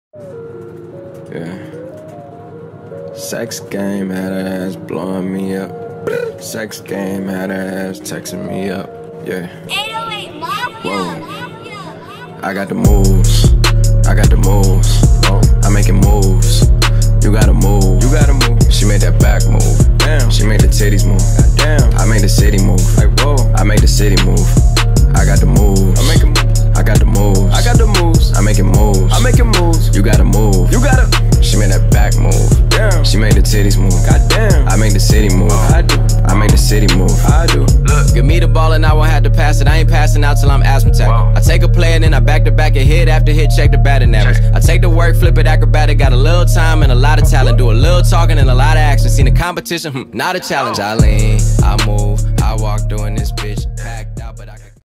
Yeah. Sex game had her ass blowing me up. Sex game had her ass texting me up. Yeah. 808 Mafia. Whoa. I got the moves. I got the moves. I'm making moves. You gotta move. You gotta move. She made that back move. Damn. She made the titties move. Damn. I made the city move. Like whoa. I made the city move. I got the moves. I'm making moves. I got the moves. I got the moves. I'm making moves. I'm making moves. You gotta move. You gotta. She made that back move. Damn. She made the titties move. Goddamn. I made the city move. I do. I made the city move. I do. Look, give me the ball and I won't have to pass it. I ain't passing out till I'm asthmatic. I take a play and then I back to back and hit after hit, check the batting average. I take the work, flip it acrobatic. Got a little time and a lot of talent. Do a little talking and a lot of action. Seen the competition, not a challenge. I lean, I move, I walk doing this bitch packed out, but I can